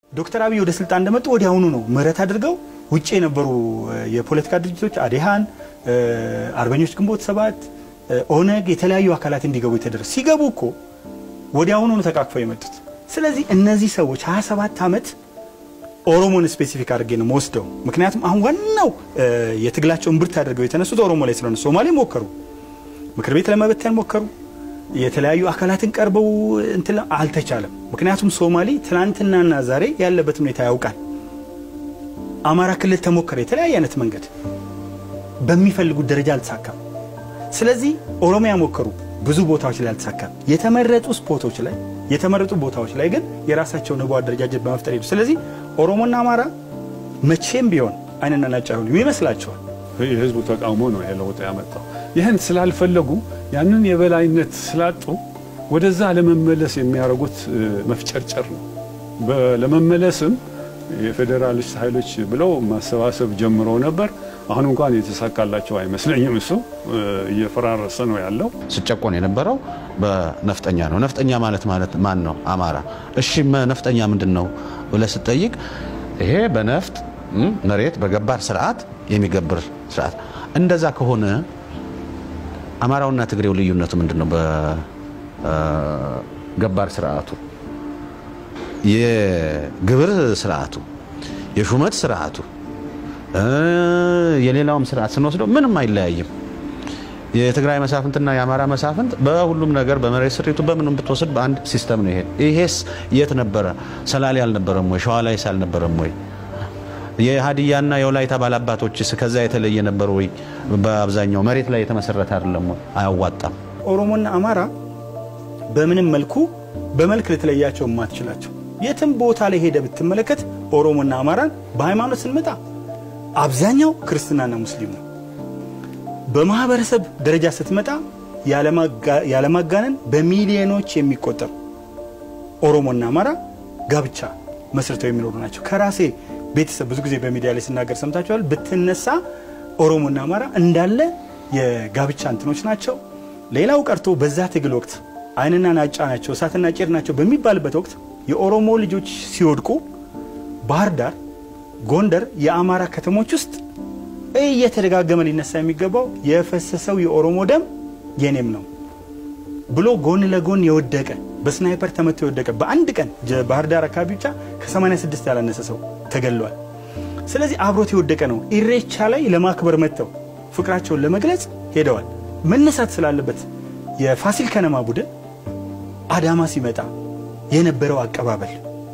ዶክተር አብይ ወደ ስልጣን እንደመጡ ወዲያውኑ ነው ምህረት አድርገው ውጪ የነበሩ የፖለቲካ ድርጅቶች አዴሃን አርበኞች ግንቦት 7 ኦነግ የተለያዩ አካላት እንዲገቡ ተደረገ ሲገቡ እኮ ወዲያውኑ ነው ተቃቅፈው የመጡት ስለዚህ እነዚህ ሰዎች 27 አመት ኦሮሞን ስፔሲፊክ አድርገው ነው ወስደው ምክንያቱም አሁን ዋናው የትግላቸውን ብርት አድርገው የተነሱት ኦሮሞ ላይ ስለሆነ ሶማሌ ሞከሩ ምክር ቤት ለመበተን ሞከሩ የተለያዩ አካላትን ቀርበው እንትን አልተቻለም ምክንያቱም ሶማሌ ትናንትናና ዛሬ ያለበት ሁኔታ ያውቃል አማራ ክልል ተሞከረ የተለያየ አይነት መንገድ በሚፈልጉት ደረጃ አልተሳካም ስለዚህ ኦሮሚያ ሞከሩ ብዙ ቦታዎች ላይ አልተሳካም የተመረጡ ስፖቶች ላይ የተመረጡ ቦታዎች ላይ ግን የራሳቸው ነው አደረጃጀት በመፍጠር ይሉ ስለዚህ ኦሮሞና አማራ መቼም ቢሆን አይነና ናጫው ይመስላችኋል የህዝቡ ተቃውሞ ነው ያለው ያመጣው ይሄን ስላልፈለጉ ያንን የበላይነት ስላጡ ወደዛ ለመመለስ የሚያረጉት መፍጨርጨር ነው ለመመለስም የፌደራሊስት ኃይሎች ብለው ማሰባሰብ ጀምሮ ነበር አሁን እንኳን የተሳካላቸው አይመስለኝም እሱ እየፈራረሰ ነው ያለው ሲጨቆን የነበረው በነፍጠኛ ነው ነፍጠኛ ማለት ማን ነው አማራ እሺ ነፍጠኛ ምንድነው ብለህ ስትጠይቅ ይሄ በነፍጥ መሬት በገባር ስርዓት የሚገብር ስርዓት እንደዛ ከሆነ አማራውና ትግሬው ልዩነቱ ምንድነው በገባር ስርዓቱ የግብር ስርዓቱ የሹመት ስርዓቱ የሌላውም ስርዓት ስንወስደው ምንም አይለያይም የትግራይ መሳፍንትና የአማራ መሳፍንት በሁሉም ነገር በመሬት ስሪቱ በምንም ብትወስድ በአንድ ሲስተም ነው ይሄስ የት ነበር ሰላሊ አልነበረም ወይ ሸዋ ላይ ሳልነበረም ወይ የሃዲያና የወላይታ ባላባቶችስ ከዛ የተለየ ነበር ወይ በአብዛኛው መሬት ላይ የተመሰረተ አይደለም አያዋጣም ኦሮሞና አማራ በምንም መልኩ በመልክ ለተለያቸው ማትችላቸው የትም ቦታ ላይ ሄደ ብትመለከት ኦሮሞና አማራን በሃይማኖት ስንመጣ አብዛኛው ክርስቲያንና ሙስሊም ነው በማህበረሰብ ደረጃ ስትመጣ ያለማጋነን በሚሊዮኖች የሚቆጠሩ ኦሮሞና አማራ ጋብቻ መስርተው የሚኖሩ ናቸው ከራሴ ቤተሰብ ብዙ ጊዜ በሚዲያ ላይ ሲናገር ሰምታችኋል ብትነሳ ኦሮሞና አማራ እንዳለ የጋብቻ እንትኖች ናቸው ሌላው ቀርቶ በዛ ትግል ወቅት አይንና ናጫ ናቸው ሳትና ጭር ናቸው በሚባልበት ወቅት የኦሮሞ ልጆች ሲወድቁ ባህር ዳር ጎንደር የአማራ ከተሞች ውስጥ እየተደጋገመ ሊነሳ የሚገባው የፈሰሰው የኦሮሞ ደም የኔም ነው ብሎ ጎን ለጎን የወደቀ በስናይፐር ተመቶ የወደቀ በአንድ ቀን ባህር ዳር አካባቢ ብቻ ከ86 ያላነሰ ሰው ተገሏል ስለዚህ አብሮት የወደቀ ነው ኢሬቻ ላይ ለማክበር መተው ፍቅራቸውን ለመግለጽ ሄደዋል መነሳት ስላለበት የፋሲል ከነማ ቡድን አዳማ ሲመጣ የነበረው አቀባበል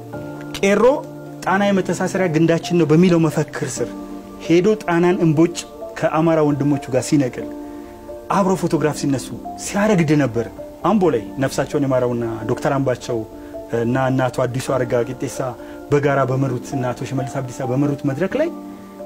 ቄሮ ጣና የመተሳሰሪያ ግንዳችን ነው በሚለው መፈክር ስር ሄዶ ጣናን እንቦጭ ከአማራ ወንድሞቹ ጋር ሲነቅል አብሮ ፎቶግራፍ ሲነሱ ሲያረግድ ነበር አምቦ ላይ ነፍሳቸውን የማራውና ዶክተር አምባቸው እና እናቱ አዲሱ አረጋ ቂጤሳ በጋራ በመሩት እናቱ ሽመልስ አብዲሳ በመሩት መድረክ ላይ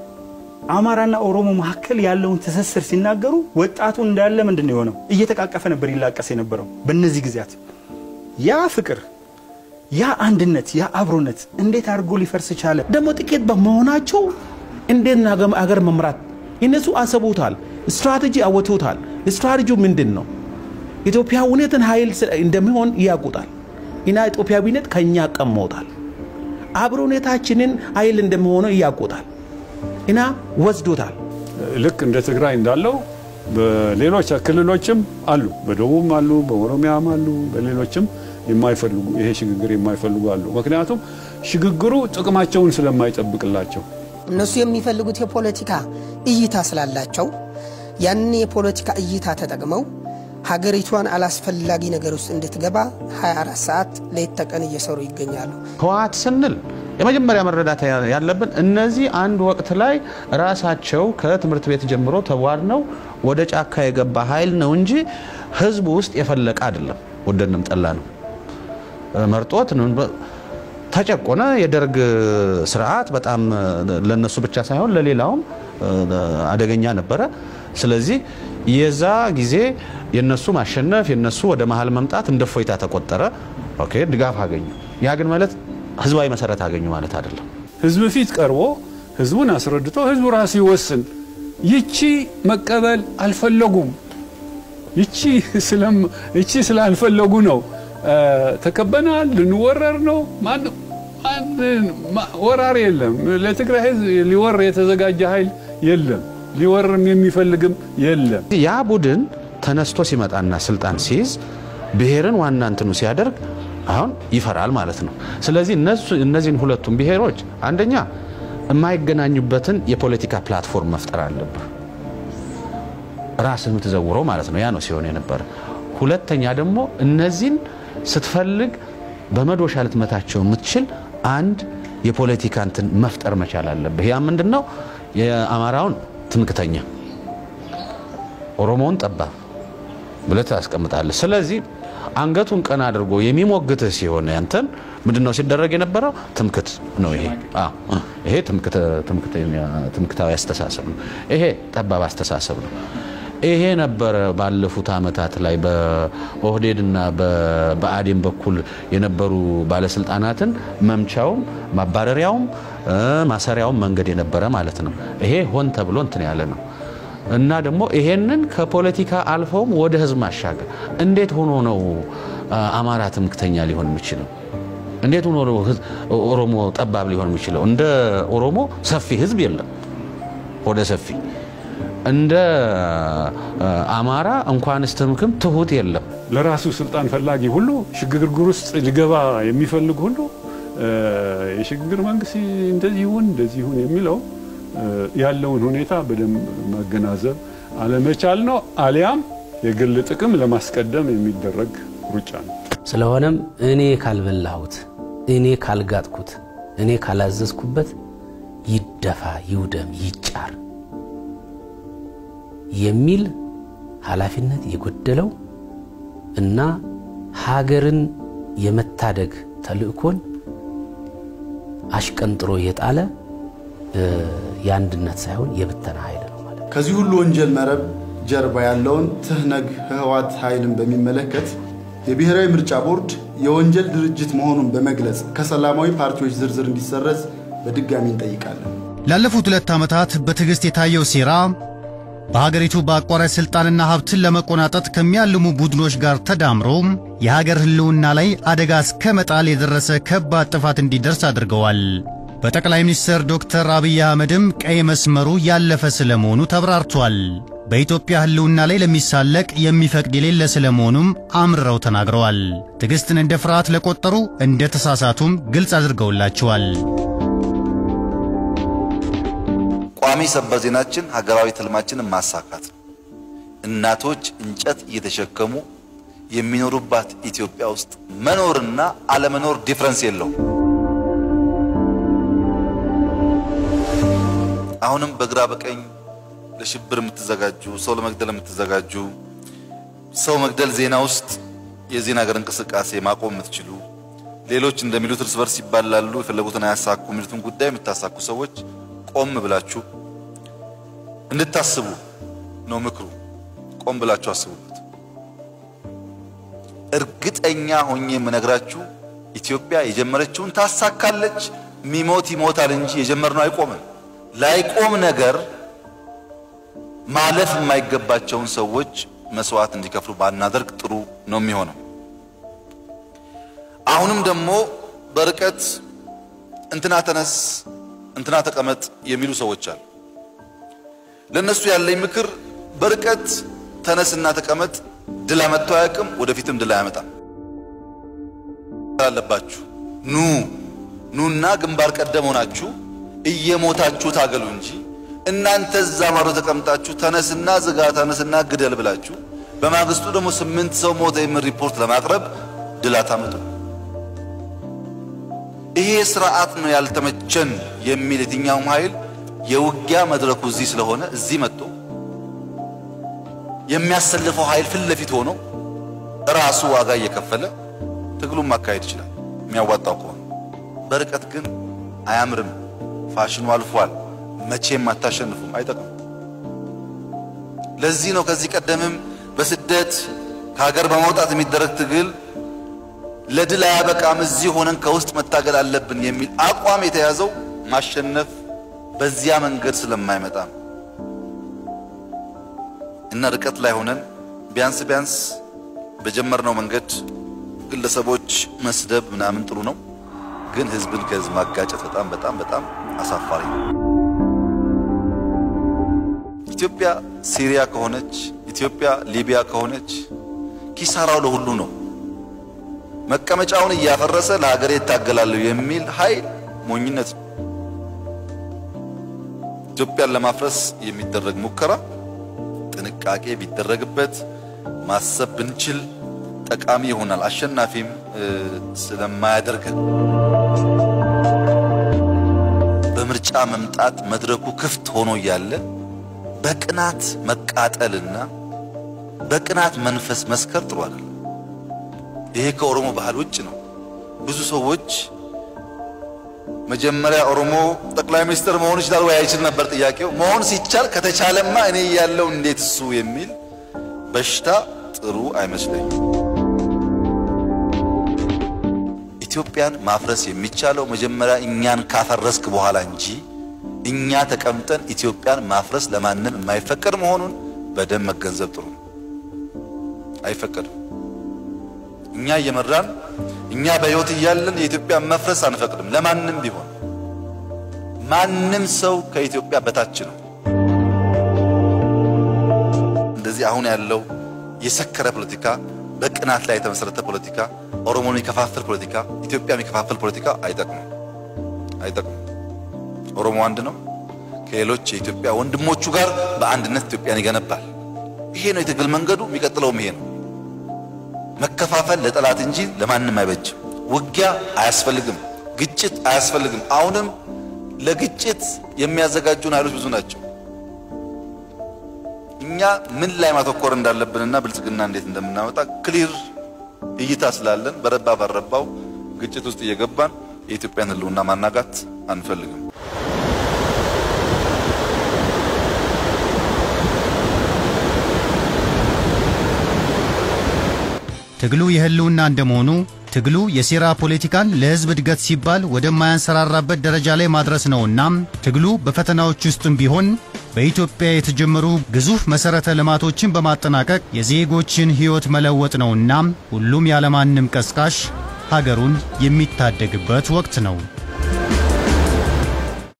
አማራና ኦሮሞ መሐከል ያለውን ተሰስር ሲናገሩ ወጣቱ እንዳለ ምንድነው የሆነው እየተቃቀፈ ነበር ይላቀስ የነበረው በእነዚህ ጊዜያት ያ ፍቅር ያ አንድነት ያ አብሮነት እንዴት አርጎ ሊፈርስ ቻለ ደሞ ጥቂት በመሆናቸው እንዴት አገር መምራት እነሱ አሰቡታል ስትራቴጂ አወጡታል ስትራቴጂው ምንድነው ኢትዮጵያ ሁኔታን ኃይል እንደሚሆን ያቁጣል እና ኢትዮጵያዊነት ከኛ ቀመውታል አብሮነታችንን ኃይል እንደሚሆን ያቁጣል እና ወስዶታል ልክ እንደ ትግራይ እንዳለው በሌሎች ክልሎችም አሉ በደቡብም አሉ በኦሮሚያም አሉ በሌሎችም የማይፈልጉ ይሄ ሽግግር የማይፈልጉ አሉ ምክንያቱም ሽግግሩ ጥቅማቸውን ስለማይጠብቅላቸው እነሱ የሚፈልጉት የፖለቲካ እይታ ስላላቸው ያን የፖለቲካ እይታ ተጠቅመው ሀገሪቷን አላስፈላጊ ነገር ውስጥ እንድትገባ 24 ሰዓት ሌት ተቀን እየሰሩ ይገኛሉ ህዋት ስንል የመጀመሪያ መረዳት ያለብን እነዚህ አንድ ወቅት ላይ ራሳቸው ከትምርት ቤት ጀምሮ ተዋርነው ወደ ጫካ የገባ ኃይል ነው እንጂ ህዝቡ ውስጥ የፈለቀ አይደለም ወደንም ጠላ ነው መርጦት ነው ተጨቆነ የደርግ ስርዓት በጣም ለነሱ ብቻ ሳይሆን ለሌላውም አደገኛ ነበር ስለዚህ የዛ ጊዜ የነሱ ማሸነፍ የነሱ ወደ መሃል መምጣት እንደፎይታ ተቆጠረ ኦኬ ድጋፍ አገኙ ያ ግን ማለት ህዝባዊ መሰረት አገኙ ማለት አይደለም ህዝብ ፊት ቀርቦ ህዝቡን አስረድቶ ህዝቡ ራሱ ይወስን ይቺ መቀበል አልፈለጉም ይቺ ስላልፈለጉ ነው ተከበናል ልንወረር ነው ማን ወራሪ የለም ለትግራይ ህዝብ ሊወር የተዘጋጀ ኃይል የለም ሊወርም የሚፈልግም የለም ያ ቡድን ተነስቶ ሲመጣና ስልጣን ሲይዝ ብሔርን ዋና እንትኑ ሲያደርግ አሁን ይፈራል ማለት ነው ስለዚህ እነዚህን ሁለቱም ብሔሮች አንደኛ የማይገናኙበትን የፖለቲካ ፕላትፎርም መፍጠር አለበት ራስን ተዘውሮ ማለት ነው ያ ነው ሲሆን የነበረ ሁለተኛ ደግሞ እነዚህን ስትፈልግ በመዶሻ ልትመታቸው የምትችል አንድ የፖለቲካ እንትን መፍጠር መቻል አለበት ያ ምንድነው የአማራውን ትምክተኛ ኦሮሞን ጠባብ ብለህ አስቀምጣለህ ስለዚህ አንገቱን ቀና አድርጎ የሚሞግትህ ሲሆን ያንተን ምንድነው ሲደረግ የነበረው ትምክት ነው ይሄ ትምክታዊ አስተሳሰብ ነው ይሄ ጠባብ አስተሳሰብ ነው ይሄ ነበር ባለፉት አመታት ላይ በኦህዴድና በአዴን በኩል የነበሩ ባለስልጣናትን መምቻውም ማባረሪያውም ማሰሪያውም መንገድ የነበረ ማለት ነው ይሄ ሆን ተብሎ እንትን ያለ ነው እና ደግሞ ይሄንን ከፖለቲካ አልፈውም ወደ ህዝብ ማሻገር እንዴት ሆኖ ነው አማራ ትምክተኛ ሊሆን የሚችለው እንዴት ሆኖ ነው ኦሮሞ ጠባብ ሊሆን የሚችለው እንደ ኦሮሞ ሰፊ ህዝብ የለም ወደ ሰፊ እንደ አማራ እንኳንስ ትምክም ትሁት የለም ለራሱ ስልጣን ፈላጊ ሁሉ ሽግግር ውስጥ ሊገባ የሚፈልግ ሁሉ የሽግግር መንግስት እንደዚህ ይሁን የሚለው ያለውን ሁኔታ በደም ማገናዘብ አለመቻል ነው አሊያም የግል ጥቅም ለማስቀደም የሚደረግ ሩጫ ነው ስለሆነም እኔ ካልበላሁት እኔ ካልጋጥኩት እኔ ካላዘዝኩበት ይደፋ ይውደም ይጫር የሚል ኃላፊነት የጎደለው እና ሀገርን የመታደግ ተልእኮን አሽቀንጥሮ የጣለ ያንድነት ሳይሆን የብተና ኃይል ነው ማለት ከዚህ ሁሉ ወንጀል መረብ ጀርባ ያለውን ትህነግ ህዋት ኃይልን በሚመለከት የብሔራዊ ምርጫ ቦርድ የወንጀል ድርጅት መሆኑን በመግለጽ ከሰላማዊ ፓርቲዎች ዝርዝር እንዲሰረዝ በድጋሚ እንጠይቃለን ላለፉት 2 ዓመታት በትግስት የታየው ሴራ በሀገሪቱ በአቋራጭ ስልጣንና ሀብትን ለመቆናጠጥ ከሚያልሙ ቡድኖች ጋር ተዳምሮ የሀገር ህልውና ላይ አደጋ እስከመጣል የደረሰ ከባድ ጥፋት እንዲደርስ አድርገዋል በጠቅላይ ሚኒስትር ዶክተር አብይ አህመድም ቀይ መስመሩ ያለፈ ስለመሆኑ ተብራርቷል በኢትዮጵያ ህልውና ላይ ለሚሳለቅ የሚፈቅድ የሌለ ስለመሆኑም አምርረው ተናግረዋል ትግስትን እንደ ፍርሃት ለቆጠሩ እንደ ተሳሳቱም ግልጽ አድርገውላቸዋል ቋሚ ሰበር ዜናችን ሀገራዊ ትልማችንን ማሳካት እናቶች እንጨት እየተሸከሙ የሚኖሩባት ኢትዮጵያ ውስጥ መኖርና አለመኖር ዲፈረንስ የለው አሁንም በግራ በቀኝ ለሽብር የምትዘጋጁ ሰው ለመግደል የምትዘጋጁ ሰው መግደል ዜና ውስጥ የዜና ሀገር እንቅስቃሴ ማቆም የምትችሉ ሌሎች እንደሚሉት እርስ በርስ ይባላሉ የፈለጉትን አያሳኩ የሚሉትን ጉዳይ የምታሳኩ ሰዎች ቆም ብላችሁ እንድታስቡ ነው ምክሩ ቆም ብላችሁ አስቡበት እርግጠኛ ሆኜ የምነግራችሁ ኢትዮጵያ የጀመረችውን ታሳካለች የሚሞት ይሞታል እንጂ የጀመርነው አይቆምም ላይቆም ነገር ማለፍ የማይገባቸውን ሰዎች መስዋዕት እንዲከፍሉ ባናደርግ ጥሩ ነው የሚሆነው አሁንም ደግሞ በርቀት እንትና ተነስ እንትና ተቀመጥ የሚሉ ሰዎች አሉ ለነሱ ያለኝ ምክር በርቀት ተነስና ተቀመጥ ድል አመጣው ያቅም ወደፊትም ድል ያመጣል አለባችሁ ኑና ግንባር ቀደም ሆናችሁ እየሞታችሁ ታገሉ እንጂ እናንተ ዛማሮ ተቀምጣችሁ ተነስና ዝጋ ተነስና ግደል ብላችሁ በማግስቱ ደግሞ 8 ሰው ሞተ የሚል ሪፖርት ለማቅረብ ድል አታመጡ ይሄ ስርዓት ነው ያልተመቸን የሚል የትኛውም ኃይል የውጊያ መድረኩ እዚህ ስለሆነ እዚህ መጥቶ የሚያሰልፈው ኃይል ፊት ለፊት ሆኖ ራሱ ዋጋ እየከፈለ ትግሉን ማካሄድ ይችላል የሚያዋጣው ከሆነ በርቀት ግን አያምርም ፋሽኑ አልፏል መቼም አታሸንፉም አይጠቅም ለዚህ ነው ከዚህ ቀደምም በስደት ከሀገር በመውጣት የሚደረግ ትግል ለድል ያበቃም እዚህ ሆነን ከውስጥ መታገል አለብን የሚል አቋም የተያዘው ማሸነፍ በዚያ መንገድ ስለማይመጣ እና ርቀት ላይ ሆነን ቢያንስ በጀመርነው መንገድ ግለሰቦች መስደብ ምናምን ጥሩ ነው ግን ህዝብን ከህዝብ ማጋጨት በጣም አሳፋሪ ነው። ኢትዮጵያ ሲሪያ ከሆነች ኢትዮጵያ ሊቢያ ከሆነች ኪሳራው ለሁሉ ነው። መቀመጫውን እያፈረሰ ለሀገር ይታገላል የሚል ኃይል ሞኝነት ነው። ኢትዮጵያን ለማፍረስ የሚደረግ ሙከራ ጥንቃቄ ቢደረግበት ማሰብ ብንችል ጠቃሚ ይሆናል። አሸናፊም ስለማያደርገን በምርጫ መምጣት መድረኩ ክፍት ሆኖ ያለ በቅናት መቃጠልና በቅናት መንፈስ መስከር ጥሩ አይደለም። ይሄ ከኦሮሞ ባህል ውጭ ነው። ብዙ ሰዎች መጀመሪያ ኦሮሞ ጠቅላይ ሚኒስትር መሆን ይችላል ወይ አይችል ነበር ጥያቄው። መሆን ሲቻል ከተቻለማ እኔ ያለው እንዴት እሱ የሚል በሽታ ጥሩ አይመስለኝም። ኢትዮጵያን ማፍረስ የሚቻለው መጀመሪያ እኛን ካፈረስክ በኋላ እንጂ እኛ ተቀምጠን ኢትዮጵያን ማፍረስ ለማንም የማይፈቀድ መሆኑን በደም መገንዘብ ጥሩ ነው። አይፈቀድም። እኛ እየመራን እኛ በህይወት እያለን የኢትዮጵያ መፍረስ አንፈቅድም ለማንም ቢሆን። ማንም ሰው ከኢትዮጵያ በታች ነው። እንደዚህ አሁን ያለው የሰከረ ፖለቲካ፣ በቅናት ላይ የተመሰረተ ፖለቲካ፣ ኦሮሞን የሚከፋፍል ፖለቲካ፣ ኢትዮጵያን የሚከፋፍል ፖለቲካ አይጠቅምም። ኦሮሞ አንድ ነው። ከሌሎች የኢትዮጵያ ወንድሞቹ ጋር በአንድነት ኢትዮጵያን ይገነባል። ይሄ ነው የትግል መንገዱ። የሚቀጥለውም ይሄ ነው። መከፋፈል ለጠላት እንጂ ለማንም አይበጅም። ውጊያ አያስፈልግም። ግጭት አያስፈልግም። አሁንም ለግጭት የሚያዘጋጁን ኃይሎች ብዙ ናቸው። እኛ ምን ላይ ማተኮር እንዳለብንና ብልጽግና እንዴት እንደምናመጣ ክሊር እይታ ስላለን በረባ ባረባው ግጭት ውስጥ እየገባን የኢትዮጵያን ህልውና ማናጋት አንፈልግም። ትግሉ የህልውና እንደመሆኑ ትግሉ የሴራ ፖለቲካን ለህዝብ እድገት ሲባል ወደማያንሰራራበት ደረጃ ላይ ማድረስ ነውና ትግሉ በፈተናዎች ውስጥም ቢሆን በኢትዮጵያ የተጀመሩ ግዙፍ መሰረተ ልማቶችን በማጠናቀቅ የዜጎችን ህይወት መለወጥ ነውና ሁሉም ያለማንም ቀስቃሽ ሀገሩን የሚታደግበት ወቅት ነው።